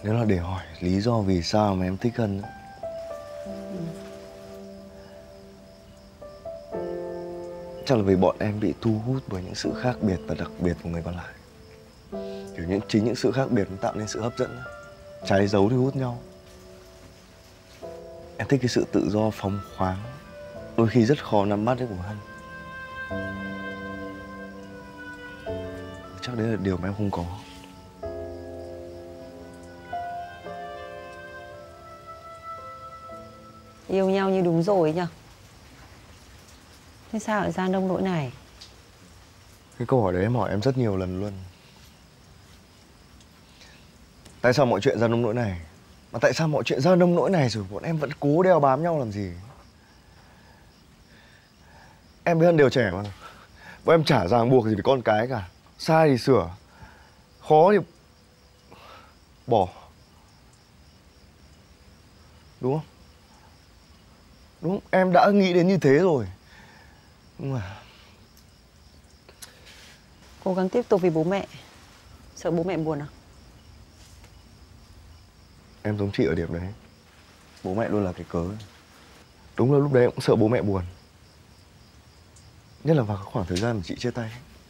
Nếu là để hỏi lý do vì sao mà em thích Hân á, chắc là vì bọn em bị thu hút bởi những sự khác biệt và đặc biệt của người còn lại. Kiểu chính những sự khác biệt nó tạo nên sự hấp dẫn. Trái dấu thì hút nhau. Em thích cái sự tự do phóng khoáng, đôi khi rất khó nắm bắt đấy của Hân. Chắc đấy là điều mà em không có. Yêu nhau như đúng rồi ấy nhở? Thế sao lại ra nông nỗi này? Cái câu hỏi đấy em hỏi em rất nhiều lần luôn. Tại sao mọi chuyện ra nông nỗi này? Mà tại sao mọi chuyện ra nông nỗi này rồi bọn em vẫn cố đeo bám nhau làm gì? Em với Hân đều trẻ mà. Bọn em chả ràng buộc gì với con cái cả. Sai thì sửa, khó thì bỏ. Đúng không? Đúng không? Em đã nghĩ đến như thế rồi. Nhưng mà Cố gắng tiếp tục vì bố mẹ. Sợ bố mẹ buồn à? em giống chị ở điểm đấy. Bố mẹ luôn là cái cớ. Đúng là lúc đấy em cũng sợ bố mẹ buồn. Nhất là vào cái khoảng thời gian mà chị chia tay.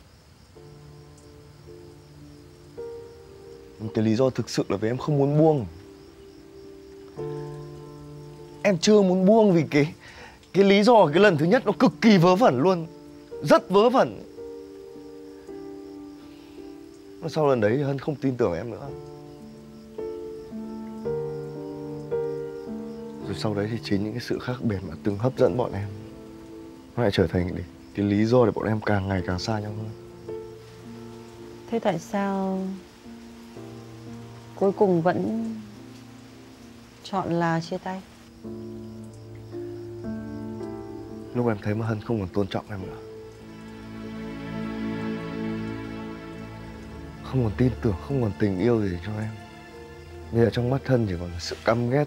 Cái lý do thực sự là vì em không muốn buông. Em chưa muốn buông vì cái lý do cái lần thứ nhất nó cực kỳ vớ vẩn luôn. Rất vớ vẩn. Mà sau lần đấy thì Hân không tin tưởng em nữa. Rồi sau đấy thì chính những cái sự khác biệt mà từng hấp dẫn bọn em nó lại trở thành cái lý do để bọn em càng ngày càng xa nhau hơn. Thế tại sao cuối cùng vẫn chọn là chia tay? Lúc em thấy mà Hân không còn tôn trọng em nữa, không còn tin tưởng, không còn tình yêu gì cho em. Bây giờ trong mắt Hân chỉ còn là sự căm ghét,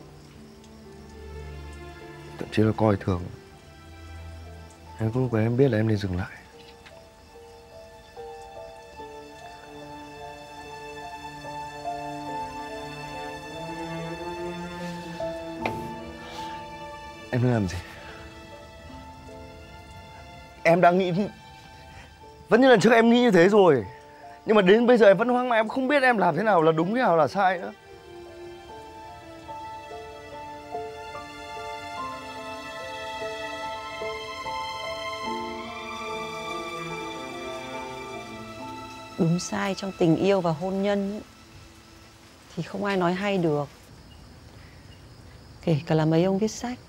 thậm chí là coi thường. Em lúc đấy em biết là em nên dừng lại. Em nên làm gì? Em đã nghĩ vẫn như lần trước em nghĩ như thế rồi. Nhưng mà đến bây giờ em vẫn hoang mang, em không biết em làm thế nào là đúng, thế nào là sai nữa. Đúng sai trong tình yêu và hôn nhân ấy, thì không ai nói hay được. Kể cả là mấy ông viết sách.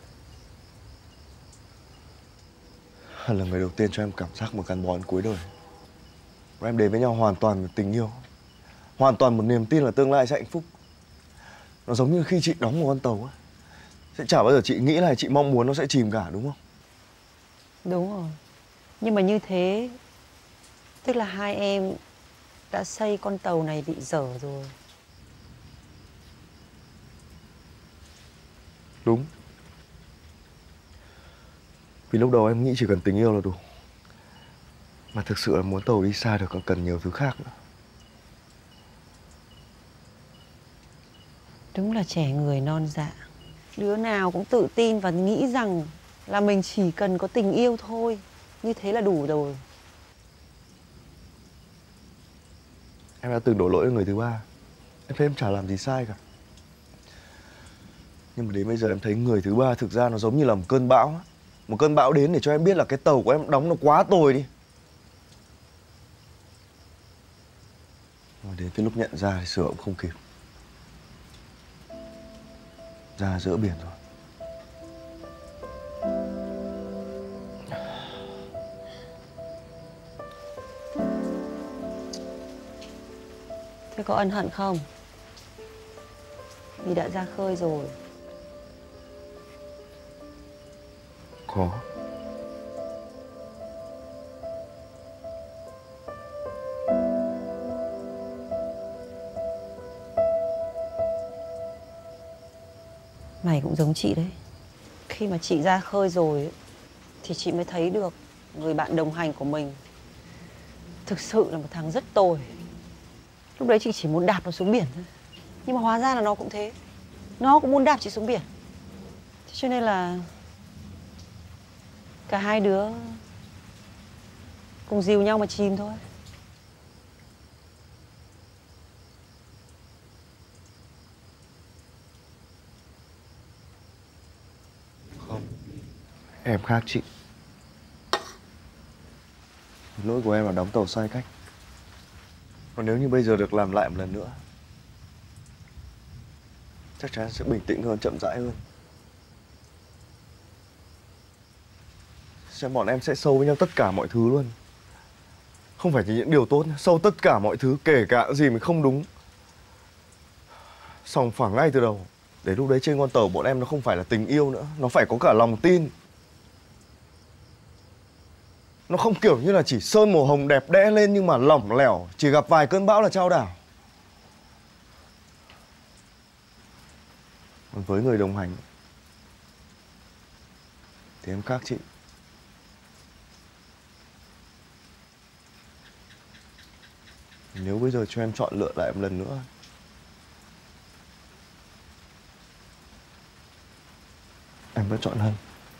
Hân là người đầu tiên cho em cảm giác một gắn bó đến cuối đời. Và em đến với nhau hoàn toàn một tình yêu, hoàn toàn một niềm tin là tương lai sẽ hạnh phúc. Nó giống như khi chị đóng một con tàu ấy, sẽ chả bao giờ chị nghĩ là chị mong muốn nó sẽ chìm cả, đúng không? Đúng rồi. Nhưng mà như thế tức là hai em đã xây con tàu này bị dở rồi. Đúng. Vì lúc đầu em nghĩ chỉ cần tình yêu là đủ. Mà thực sự là muốn tàu đi xa được còn cần nhiều thứ khác nữa. Đúng là trẻ người non dạ. Đứa nào cũng tự tin và nghĩ rằng là mình chỉ cần có tình yêu thôi. Như thế là đủ rồi. Em đã từng đổ lỗi cho người thứ ba. Em thấy em chả làm gì sai cả. Nhưng mà đến bây giờ em thấy người thứ ba thực ra nó giống như là một cơn bão á. Một cơn bão đến để cho em biết là cái tàu của em đóng nó quá tồi đi. Mà đến cái lúc nhận ra thì sửa cũng không kịp. Ra giữa biển rồi. Thế có ân hận không? Vì đã ra khơi rồi. Có. Mày cũng giống chị đấy. Khi mà chị ra khơi rồi ấy, thì chị mới thấy được người bạn đồng hành của mình thực sự là một thằng rất tồi. Lúc đấy chị chỉ muốn đạp nó xuống biển thôi. Nhưng mà hóa ra là nó cũng thế. Nó cũng muốn đạp chị xuống biển. Thế cho nên là cả hai đứa cùng dìu nhau mà chìm thôi. Không, em khác chị. Lỗi của em là đóng tàu sai cách. Còn nếu như bây giờ được làm lại một lần nữa, chắc chắn sẽ bình tĩnh hơn, chậm rãi hơn. Xem bọn em sẽ sâu với nhau tất cả mọi thứ luôn. Không phải chỉ những điều tốt, sâu tất cả mọi thứ, kể cả những gì mình không đúng. Sòng phẳng ngay từ đầu. Để lúc đấy trên con tàu bọn em nó không phải là tình yêu nữa, nó phải có cả lòng tin. Nó không kiểu như là chỉ sơn màu hồng đẹp đẽ lên nhưng mà lỏng lẻo, chỉ gặp vài cơn bão là chao đảo. Còn với người đồng hành thì em khác chị. Nếu bây giờ cho em chọn lựa lại một lần nữa, em vẫn chọn Hân.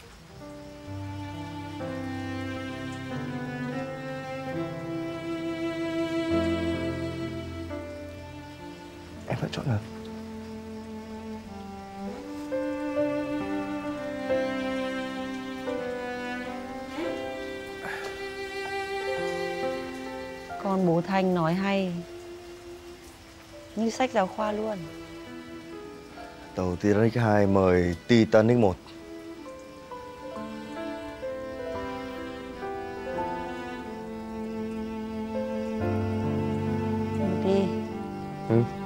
Em vẫn chọn Hân. Con bố Thanh nói hay, như sách giáo khoa luôn. Tàu Titanic 2 mời Titanic 1. Đi. Ừ.